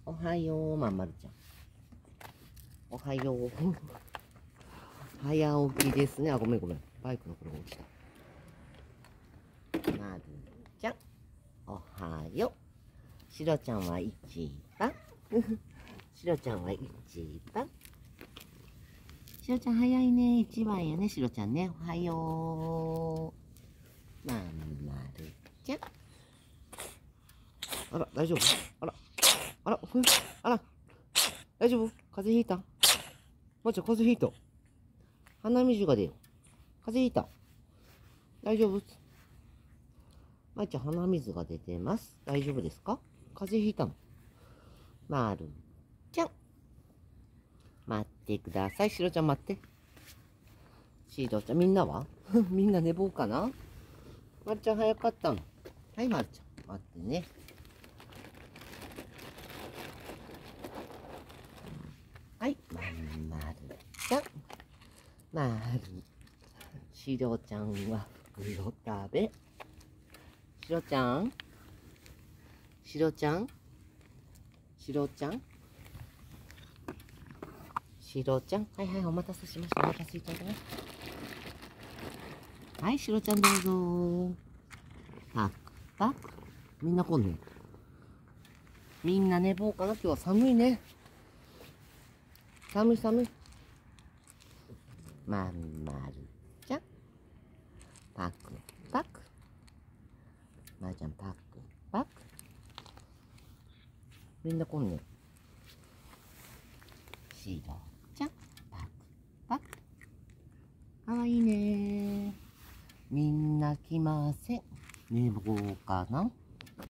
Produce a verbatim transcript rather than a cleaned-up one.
おはよう、まんまるちゃん。おはよう。早起きですね。あ、ごめんごめん。バイクのこれ落ちた。まるちゃん。おはよう。しろちゃんは一番。しろちゃんは一番。しろちゃん早いね。一番やね。しろちゃんね。おはよう。まんまるちゃん。あら、大丈夫？あら、あら、ふん、あら、大丈夫？風邪ひいた？まーちゃん、風邪ひいた。鼻水が出よ。風邪ひいた。大丈夫？まーちゃん、鼻水が出てます。大丈夫ですか？風邪ひいたの？まるちゃん。待ってください。しろちゃん待って。しろちゃん、みんなはみんな寝坊かな？まるちゃん早かったの。はい、まるちゃん。待ってね。はい、まんまるちゃん。まる。しろちゃんは袋食べ。しろちゃんしろちゃんしろちゃんしろちゃん。はいはい、お待たせしました。お待たせいただきました。はい、しろちゃんどうぞ。パクパク。みんな来んね。みんな寝坊かな？今日は寒いね。寒い寒い。まんまるちゃん。パクパク。まーちゃんパクパク。みんな来んね。しろちゃん。パクパク。かわいいね。みんな来ません。寝坊かな？